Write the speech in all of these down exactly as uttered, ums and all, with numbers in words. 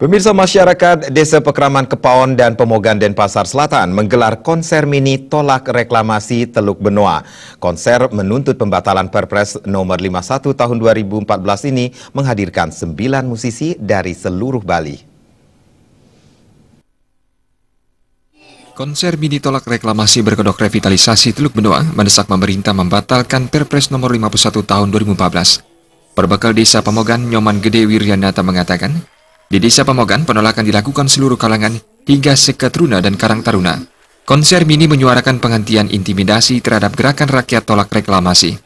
Pemirsa, masyarakat Desa Pekraman Kepaon dan Pemogan Denpasar Selatan menggelar konser mini tolak reklamasi Teluk Benoa. Konser menuntut pembatalan Perpres nomor lima puluh satu tahun dua ribu empat belas ini menghadirkan sembilan musisi dari seluruh Bali. Konser mini tolak reklamasi berkedok revitalisasi Teluk Benoa mendesak pemerintah membatalkan Perpres nomor lima puluh satu tahun dua ribu empat belas. Perbekal Desa Pemogan, Nyoman Gede Wiryanata mengatakan, di Desa Pemogan, penolakan dilakukan seluruh kalangan hingga Seketruna dan Karang Taruna. Konser mini menyuarakan penghentian intimidasi terhadap gerakan rakyat tolak reklamasi.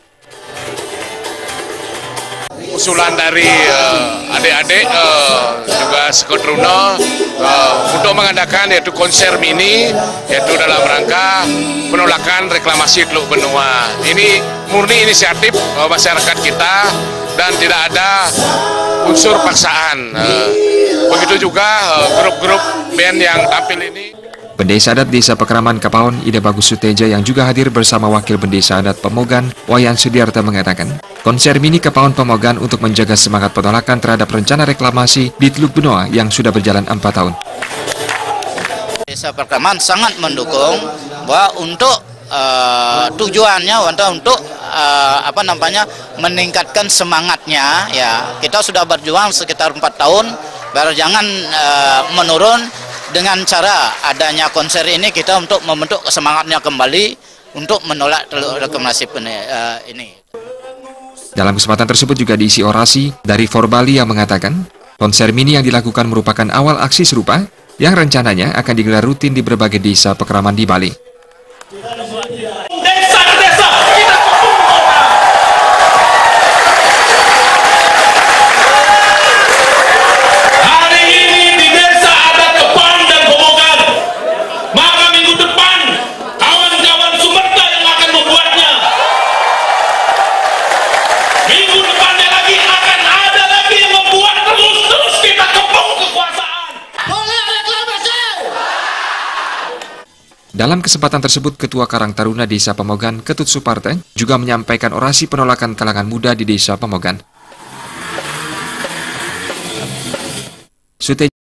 Usulan dari adik-adik uh, uh, juga Seketruna uh, untuk mengadakan yaitu konser mini yaitu dalam rangka penolakan reklamasi Teluk Benoa. Ini murni inisiatif uh, masyarakat kita dan tidak ada unsur paksaan. Uh, begitu juga grup-grup uh, band yang tampil ini. Pendesa adat Desa Pekraman Kepaon, Ida Bagus Suteja yang juga hadir bersama Wakil Pendesa adat Pemogan, Wayan Sudiarta mengatakan, konser mini Kepaon Pemogan untuk menjaga semangat penolakan terhadap rencana reklamasi di Teluk Benoa yang sudah berjalan empat tahun. Desa Pekraman sangat mendukung bahwa untuk uh, tujuannya untuk untuk uh, apa namanya meningkatkan semangatnya, ya kita sudah berjuang sekitar empat tahun, biar jangan uh, menurun. Dengan cara adanya konser ini kita untuk membentuk semangatnya kembali untuk menolak reklamasi ini. Dalam kesempatan tersebut juga diisi orasi dari Forbali yang mengatakan, konser mini yang dilakukan merupakan awal aksi serupa yang rencananya akan digelar rutin di berbagai desa Pekraman di Bali. Dalam kesempatan tersebut, Ketua Karang Taruna Desa Pemogan, Ketut Suparte, juga menyampaikan orasi penolakan kalangan muda di Desa Pemogan. Suteja